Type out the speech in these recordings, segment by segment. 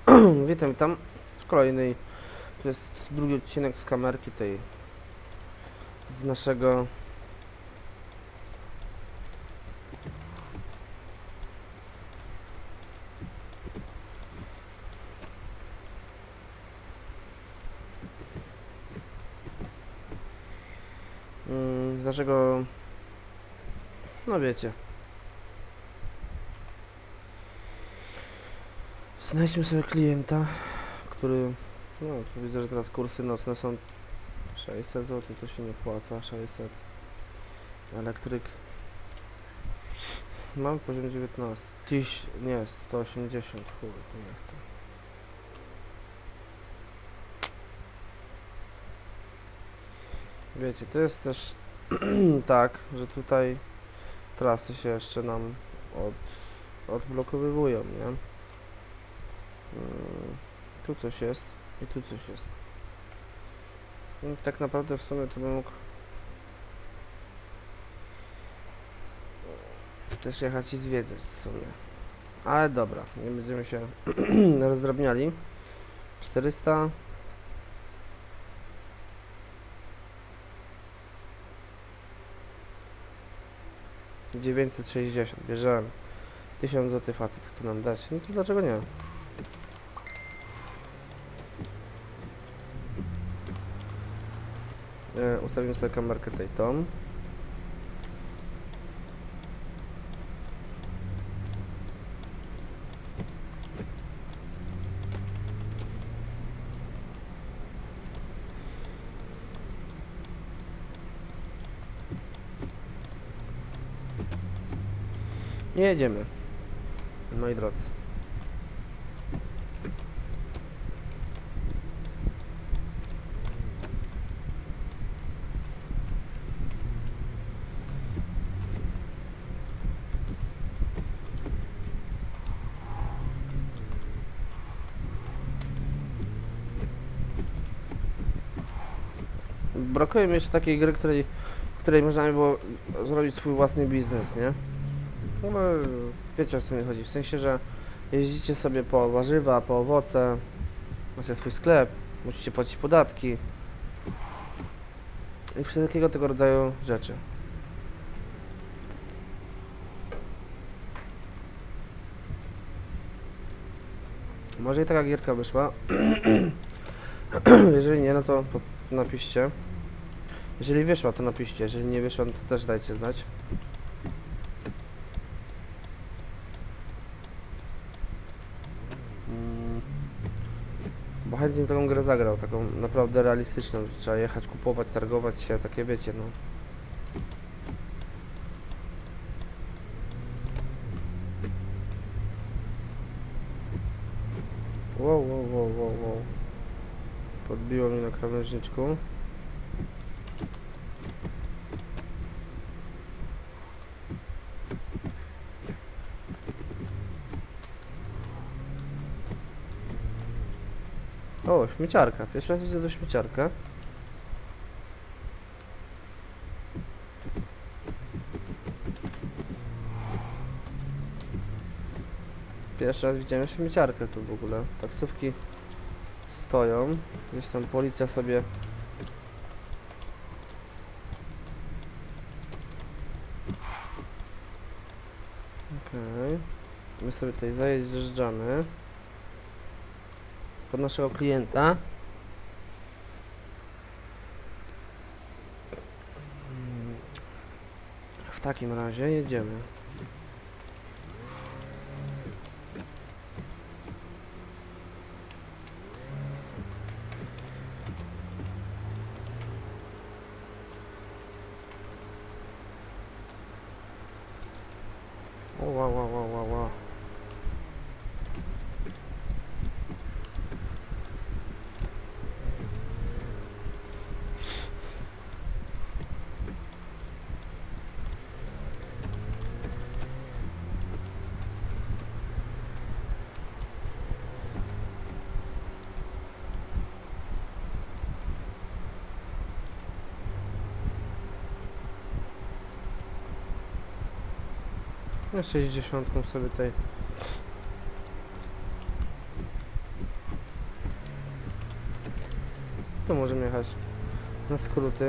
Witam w kolejnej, to jest drugi odcinek z kamerki tej, z naszego no wiecie, znajdźmy sobie klienta, który, no tu widzę, że teraz kursy nocne są 600 zł, to się nie opłaca, 600, elektryk, mam poziom 19, nie, 180, chuj, to nie chcę. Wiecie, to jest też tak, że tutaj trasy się jeszcze nam odblokowywują, nie? Tu coś jest i tu coś jest. I tak naprawdę w sumie to bym mógł też jechać i zwiedzać w sumie. Ale dobra, nie będziemy się rozdrabniali. 400. $960 bierzemy. 1000 zł facet chce nam dać, no to dlaczego nie? Ustawimy sobie kamerkę tej tom. I jedziemy, moi drodzy. Brakuje mi jeszcze takiej gry, której można by było zrobić swój własny biznes, nie? No bo wiecie, o co mi chodzi, w sensie, że jeździcie sobie po warzywa, po owoce, macie swój sklep, musicie płacić podatki i wszelkiego tego rodzaju rzeczy. Może i taka gierka wyszła. Jeżeli nie, no to napiszcie. Jeżeli wyszła, to napiszcie, jeżeli nie wyszła, no to też dajcie znać. Bo chętnie taką grę zagrał, taką naprawdę realistyczną, że trzeba jechać, kupować, targować się, takie wiecie, no. Wow. Podbiło mnie na krawężniczku. O, śmieciarka. Pierwszy raz widzę do śmieciarkę. Pierwszy raz widziałem śmieciarkę tu w ogóle. Taksówki stoją. Gdzieś tam policja sobie... Okej. My sobie tutaj zajeżdżamy pod naszego klienta. W takim razie jedziemy. O, wow. Na 60 sobie tutaj Tu możemy jechać na skróty.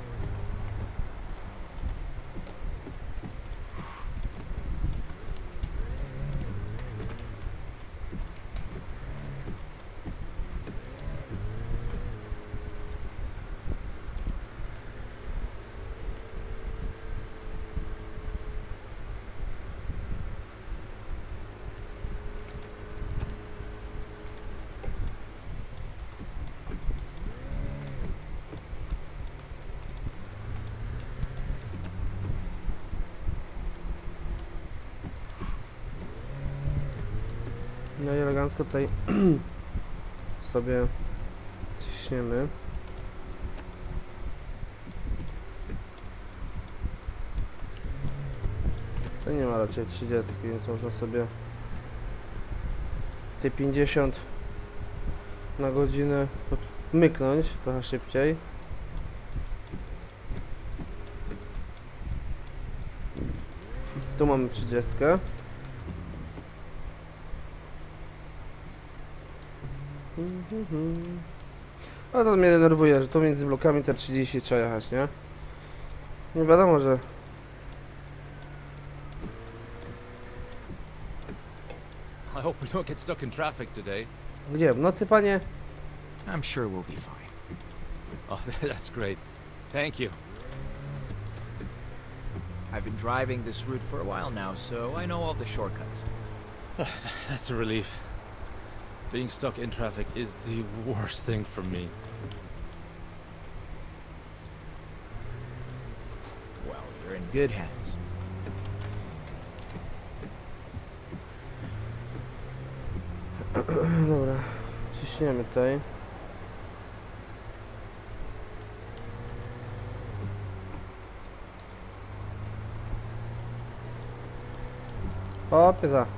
No i elegancko tutaj sobie ciśniemy. To nie ma raczej 30, więc można sobie te 50 na godzinę myknąć trochę szybciej. Tu mamy 30. A to mnie denerwuje, że tu między blokami te 30 trzeba jechać, nie? Nie wiadomo, że... I hope we don't get stuck in traffic today. Gdzie? W nocy, panie? I'm sure we'll be fine. Oh, that's great. Thank you. I've been driving this route for a while now, so I know all the shortcuts. That's a relief. Being stuck in traffic is the worst thing for me. Well, you're in good hands. Dobra, ciśniemy tutaj. O, pyza.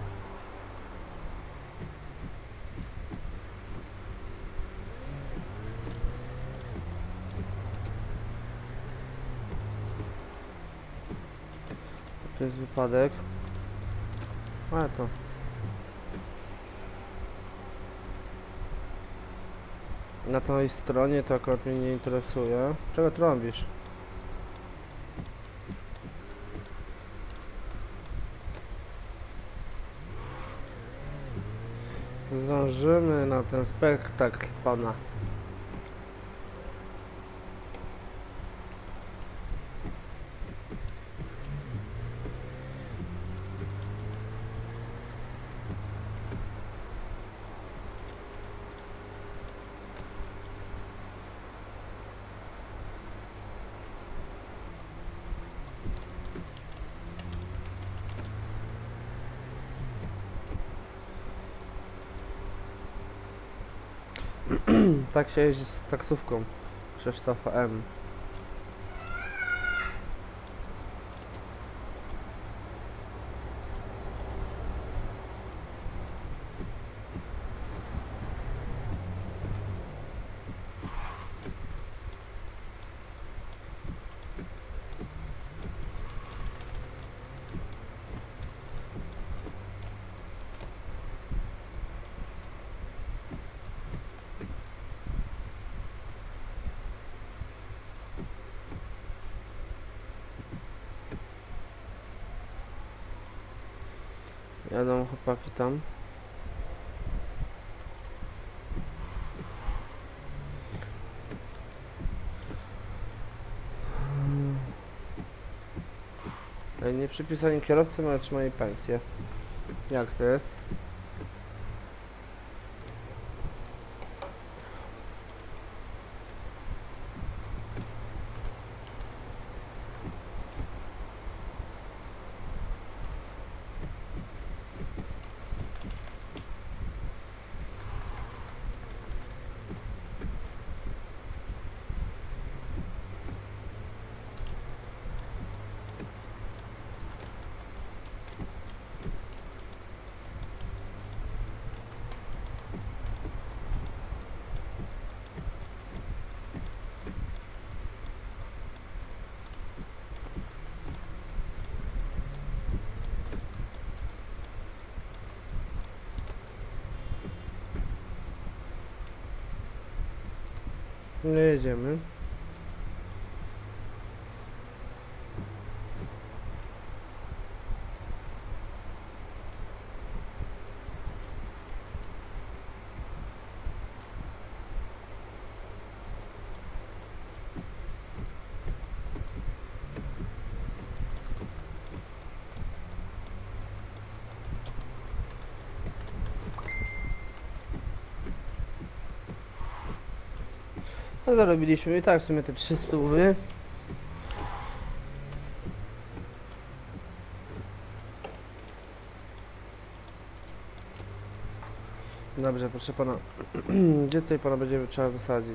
To jest wypadek. Ale to. Na tej stronie to akurat mnie nie interesuje. Czego trąbisz? Zdążymy na ten spektakl pana. Tak się jeździ z taksówką Krzysztofa M. Jadą chłopaki tam. Nie przypisani kierowcy, ale trzymają pensję. Jak to jest? No jedziemy. No zarobiliśmy i tak w sumie te 300 wy. Dobrze, proszę pana. Gdzie tutaj pana będziemy trzeba wysadzić?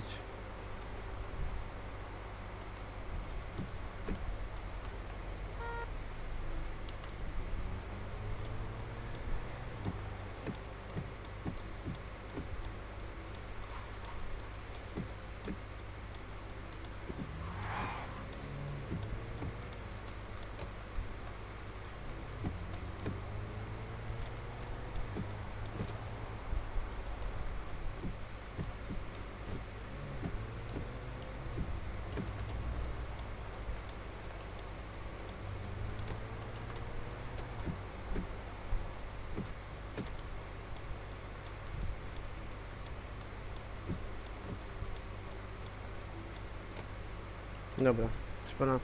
Dobra, proszę pana.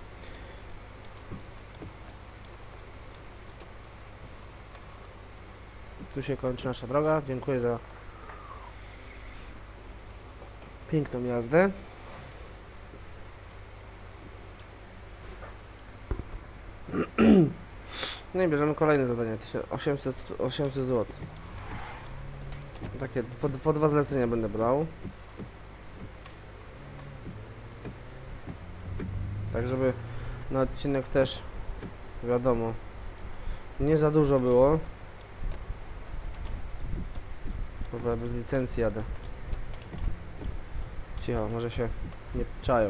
Tu się kończy nasza droga. Dziękuję za piękną jazdę. No i bierzemy kolejne zadanie. 800 zł. Takie po 2 zlecenia będę brał. Tak, żeby na odcinek też, wiadomo, nie za dużo było. Dobra, bez licencji jadę. Cicho, może się nie czają.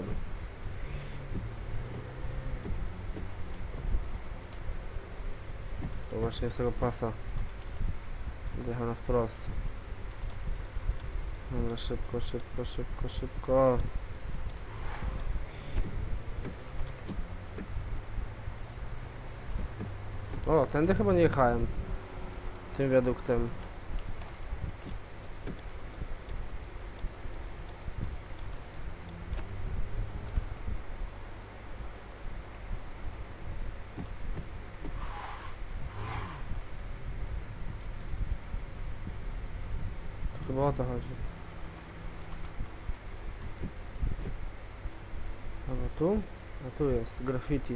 To właśnie z tego pasa jechał na wprost. Dobra, szybko, szybko, szybko, szybko. O, tędy chyba nie jechałem. Tym wiaduktem. To chyba o to chodzi. Dobra, tu? A tu jest graffiti.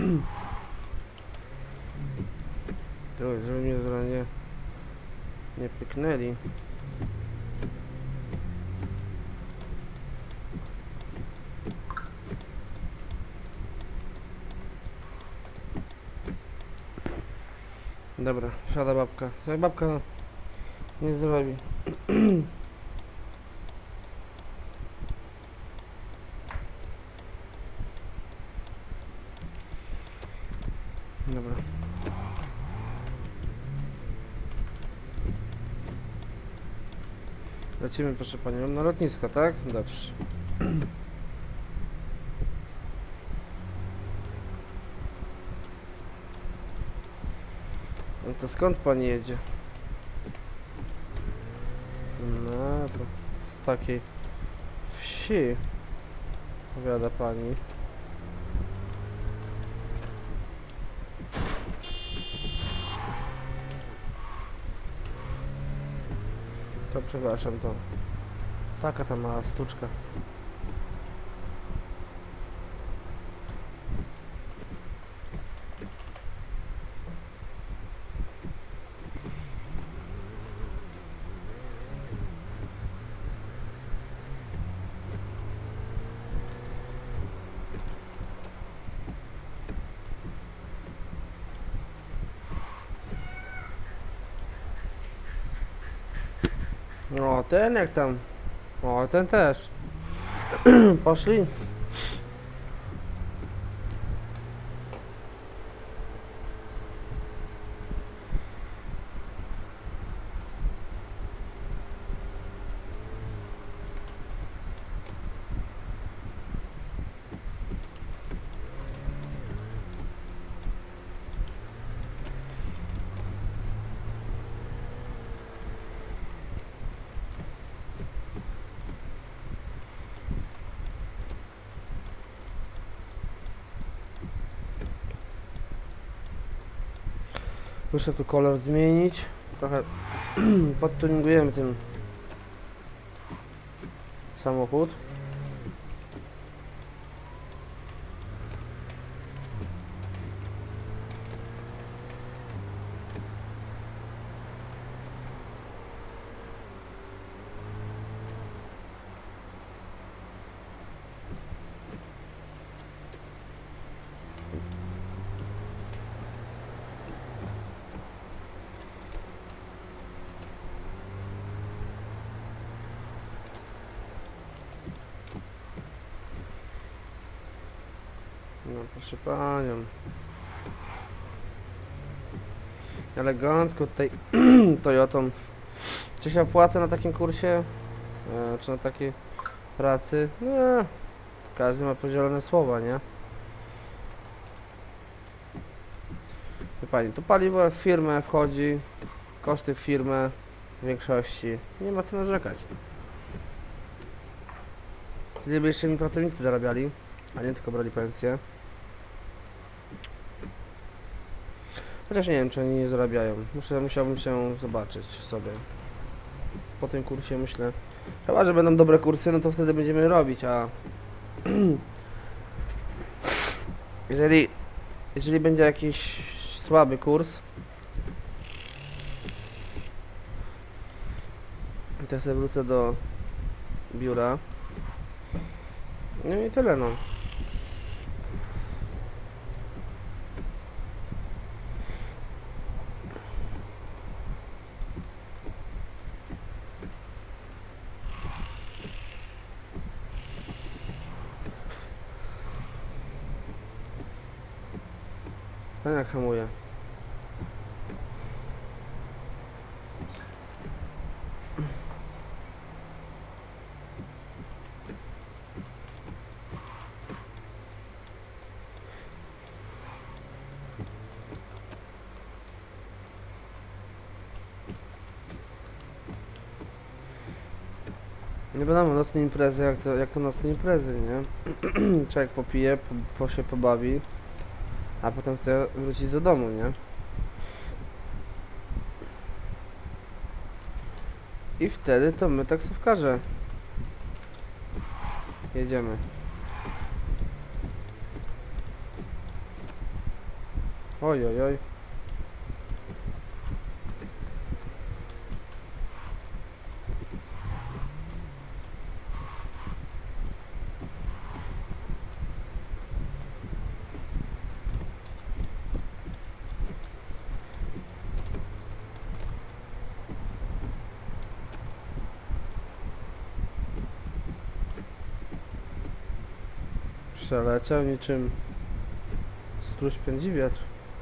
Żeby mnie zaraz nie pyknęli. Dobra, siada babka. Jak babka nie zrobi. Dobra. Lecimy, proszę panią, na lotnisko, tak? Dobrze. No to skąd pani jedzie? No, to z takiej wsi, powiada pani. To przepraszam, to taka ta mała sztuczka. O, ten jak tam. O, ten też. Poszli. Muszę tu kolor zmienić. Trochę podtuningujemy ten samochód. No proszę panią. Elegancko tutaj Toyotą. Czy się opłaca na takim kursie? Czy na takiej pracy? Nie. Każdy ma podzielone słowa, nie? Wie pani, tu paliwo w firmę wchodzi, koszty w firmę w większości. Nie ma co narzekać. Gdyby jeszcze mi pracownicy zarabiali, a nie tylko brali pensję. Chociaż nie wiem, czy oni nie zarabiają. Musiałbym się zobaczyć sobie. Po tym kursie myślę. Chyba, że będą dobre kursy, no to wtedy będziemy robić, a jeżeli będzie jakiś słaby kurs, to ja sobie wrócę do biura. No i tyle, no. Ten jak hamuje. Nie wiadomo, nocne imprezy, jak to nocne imprezy, nie? Człowiek popije, się pobawi, a potem chce wrócić do domu, nie? I wtedy to my taksówkarze jedziemy. Oj, oj, oj. Przeleciał niczym struś pędzi wiatr.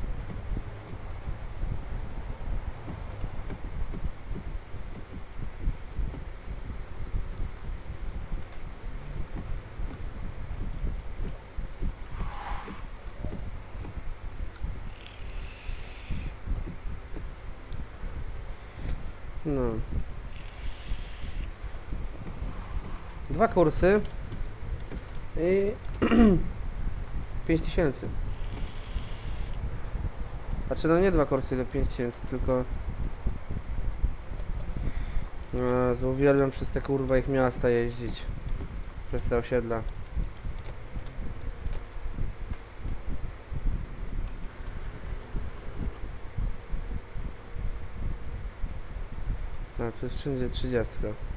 No. 2 kursy i 5000. Znaczy no nie 2 kursy do 5000, tylko uwielbiam przez te kurwa ich miasta jeździć. Przez te osiedla. A tu jest wszędzie 30.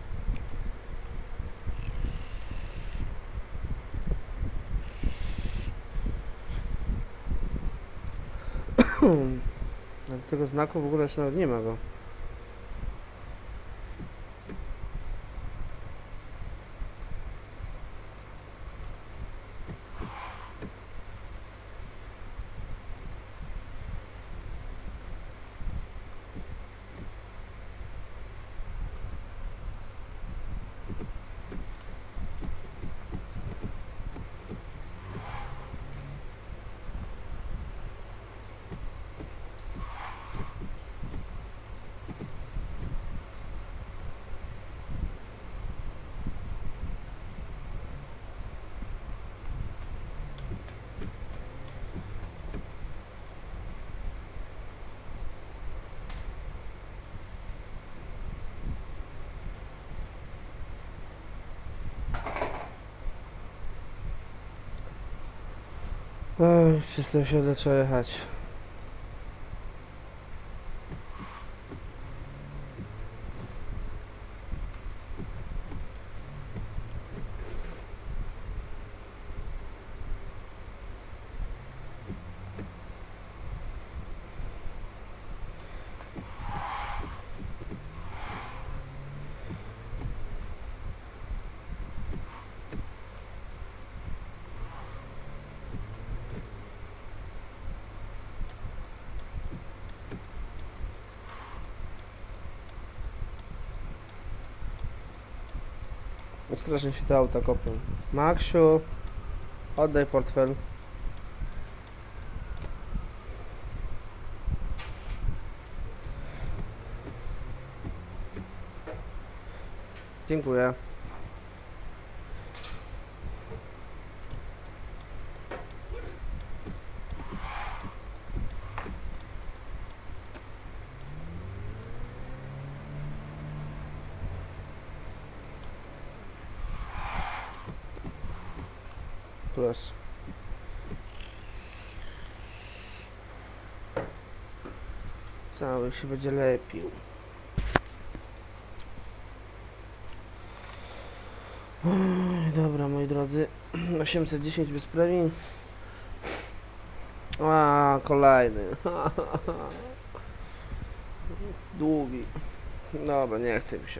Ale tego znaku w ogóle jeszcze nawet nie ma go. Oj, przez to osiedle trzeba jechać. Strasznie się te auta kopią. Maksiu, oddaj portfel. Dziękuję. Proszę. Cały się będzie lepił. Oj, dobra, moi drodzy. 810 bez premii. A, kolejny. Długi. Dobra, nie chce mi się.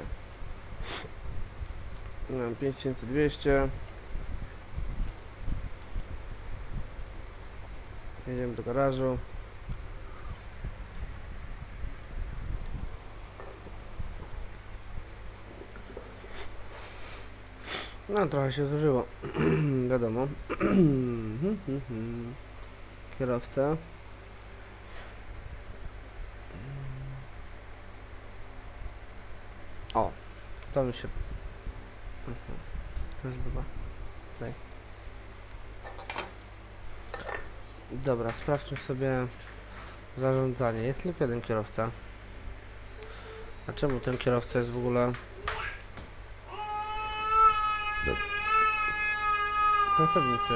Mam 5200. Jedziemy do garażu. No, trochę się zużyło. Wiadomo. Kierowca. O, to mi się... Raz, dwa. Daj. Dobra, sprawdźmy sobie zarządzanie. Jest tylko jeden kierowca. A czemu ten kierowca jest w ogóle... Pracownicy.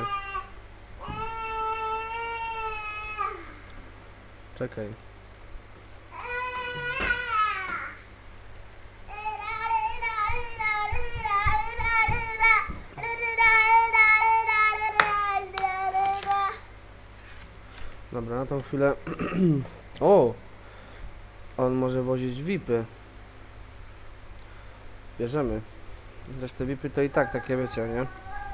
Czekaj. Dobra, na tą chwilę... O! On może wozić VIP-y. Bierzemy. Zresztą te VIP-y to i tak takie, wiecie, nie?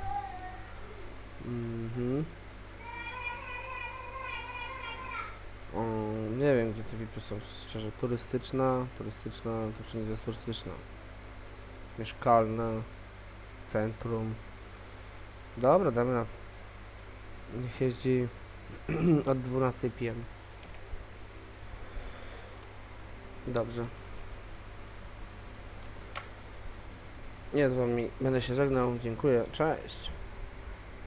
O, nie wiem, gdzie te VIP-y są, szczerze. Turystyczna, to wszędzie jest turystyczna. Mieszkalna, centrum. Dobra, damy na... Niech jeździ od 12 p.m. Dobrze. Nie z wami będę się żegnał. Dziękuję. Cześć.